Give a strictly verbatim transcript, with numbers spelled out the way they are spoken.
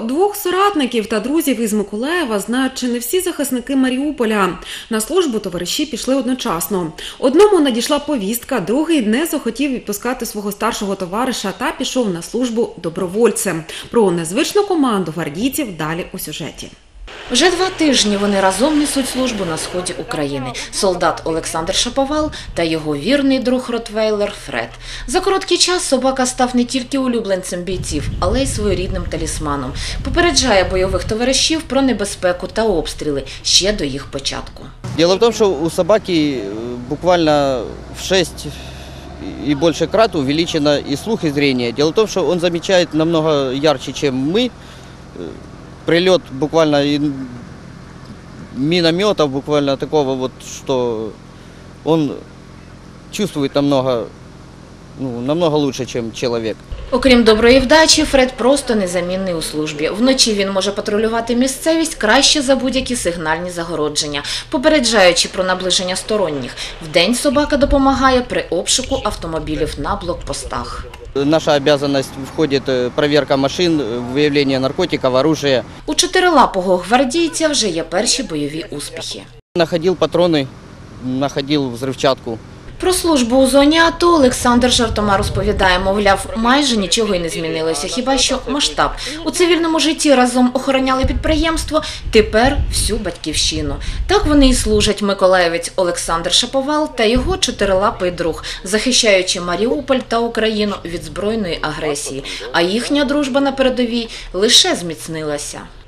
двох соратників та друзів із Миколаєва знають чи не всі захисники Маріуполя. На службу товариші пішли одночасно. Одному надійшла повістка, другий не захотів відпускати свого старшого товариша та пішов на службу добровольцем. Про незвичну команду гвардійців далі у сюжеті. Вже два тижні вони разом несуть службу на сході України. Солдат Олександр Шаповал та його вірний друг ротвейлер Фред. За короткий час собака став не тільки улюбленцем бійців, але й своєрідним талісманом. Попереджає бойових товаришів про небезпеку та обстріли ще до їх початку. Дело в том, что у собаки буквально в шесть и больше крат увеличено и слух, и зрение. Дело в том, что он замечает намного ярче, чем мы. Прилет буквально минометов, буквально такого вот, что он чувствует намного, ну, намного лучше, чем человек. Окрім доброї вдачі, Фред просто незамінний у службі. Вночі він може патрулювати місцевість краще за будь-які сигнальні загородження, попереджаючи про наближення сторонніх. Вдень собака допомагає при обшуку автомобілів на блокпостах. Наша обязанность входит проверка машин, выявление наркотиков, оружия. У чотирилапого гвардійця вже є перші бойові успіхи. Находил патроны, находил взрывчатку. Про службу у зоні АТО Олександр жартома розповідає, мовляв, майже нічого й не змінилося, хіба що масштаб. У цивільному житті разом охороняли підприємство, тепер всю батьківщину. Так вони і служать миколаївець Олександр Шаповал та його чотирилапий друг, захищаючи Маріуполь та Україну від збройної агресії. А їхня дружба на передовій лише зміцнилася.